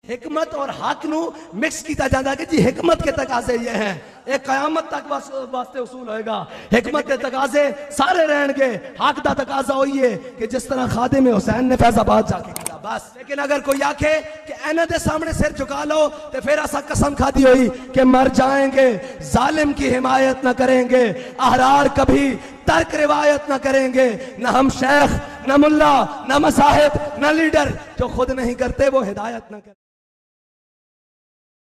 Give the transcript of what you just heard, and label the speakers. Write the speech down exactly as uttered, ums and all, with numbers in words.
Speaker 1: हिकमत और हक नू मिक्स किया जाता कि जी हिकमत के तकाजे ये हैं, एक कयामत तक बस वास्ते उसूल होएगा। हिकमत के तकाजे सारे रहेंगे, हक का तकाजा वही है कि जिस तरह खादिम हुसैन ने फैजाबाद जाके किया बस। लेकिन अगर कोई आखे कि इन्हां दे सामने सिर झुका लो तो फिर असा कसम खादी हुई कि मर जाएंगे, जालिम की हिमायत न करेंगे, अहरार कभी तर्क रिवायत न करेंगे, न हम शेख न मुल्ला न मसाहिब न लीडर जो खुद नहीं करते वो हिदायत न करते।